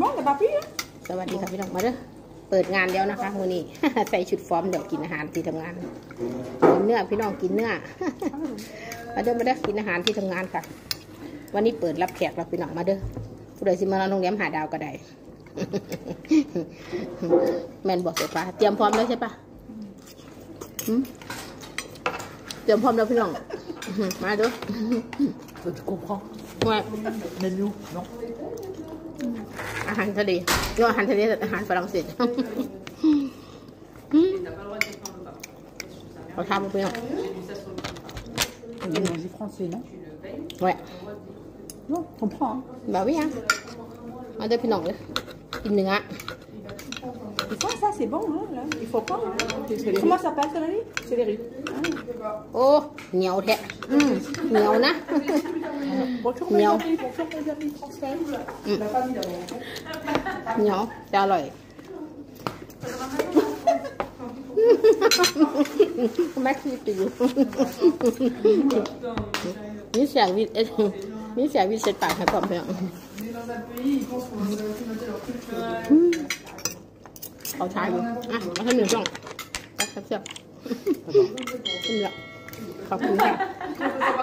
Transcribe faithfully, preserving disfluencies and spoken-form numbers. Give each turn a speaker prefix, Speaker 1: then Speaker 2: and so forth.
Speaker 1: bon, t'as pas pris hein?
Speaker 2: สวัสดีค่ะพี่น้องมาเด้อเปิดงานแล้วนะคะมื้อนี้ ใส่ชุดฟอร์มเดี๋ยวกินอาหารที่ทำงานกินเนื้อพี่น้องกินเนื้อ มาเด้อมาเด้อกินอาหารที่ทำงานค่ะ วันนี้เปิดรับแขกรับพี่น้องมาเด้อผู้ใดสิมาโรงแรมหาดาวก็ได้ แม่นบอกเสร็จปะเตรียมพร้อมแล้วใช่ปะเตรียมพร้อมแล้วพี่น้อง มาเด้อ
Speaker 1: Tu comprends?
Speaker 2: ว่า
Speaker 1: Menu, non?
Speaker 2: อาหารทะเลเรียกว่าอาหารทะเลอาหารฝรั่งเศสเขาทำไปเนาะ
Speaker 1: On dit manger français, non?
Speaker 2: Ouais.
Speaker 1: Non, tu comprends?
Speaker 2: Bah oui, hein. มาเด้อพี่น้องเลยกินเนื้อ
Speaker 1: Et ça, ça c'est bon, hein, là. Il faut pas. Hein? Comment ça s'appelle, Céleri? Céleri.
Speaker 2: โอ้เหนียวแท้อืมเหนียวนะ
Speaker 1: Bonjour, mes
Speaker 2: Miaou.
Speaker 1: amis. Bonjour, mes amis français. La famille d'abord.
Speaker 2: เหนียวจะอร่อยแม็กซี่ติวนี่เสียงวิเอนี่เสียงวิเศษปากให้ความเพียงเขาทายอยู่อ่ะมาให้หนึ่งช่องแซ่บๆขึ้นแล้วขอบคุณค่ะ